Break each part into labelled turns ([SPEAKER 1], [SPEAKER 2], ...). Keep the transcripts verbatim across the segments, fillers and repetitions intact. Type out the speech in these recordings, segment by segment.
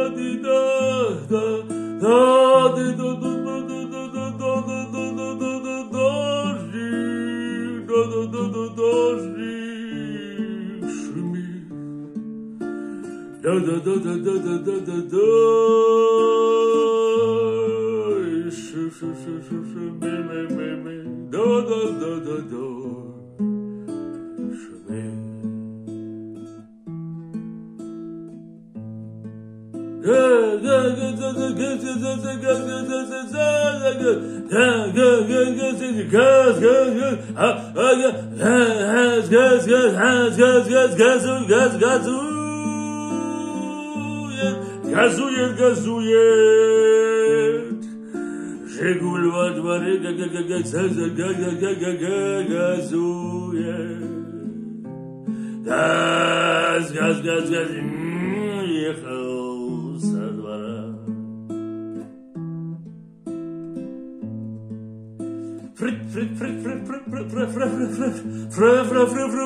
[SPEAKER 1] Газует, газует, Жигуль во дворе газует, газ, газ, газ, газ, ехал со двора. Фрит, фрит, фрит, фрит, фрит, фрит, фрит, фрит, фрит, фрит, фрит, фрит, фрит,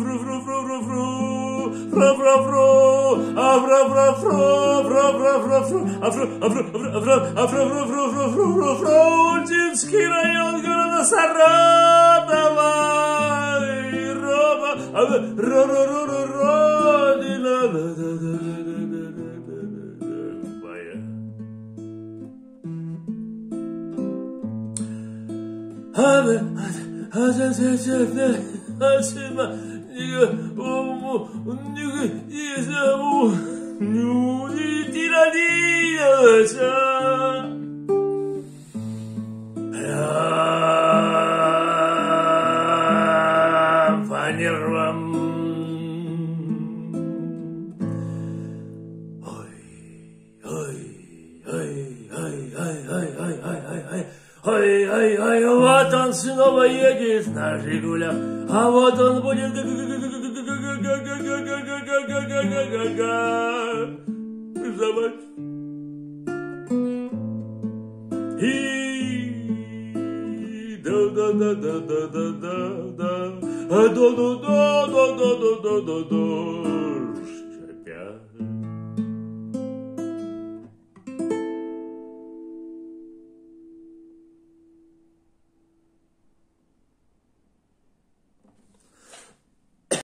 [SPEAKER 1] Фрунзенский район города Саратова, родина моя. По нервам. Ой, ой, ой, ой, ой, ой, ой, ой, ой. Ой, ой, ой, вот он снова едет на Жигулях, а вот он будет ждать. И да да да да да да да да да да да да да да да дождь опять.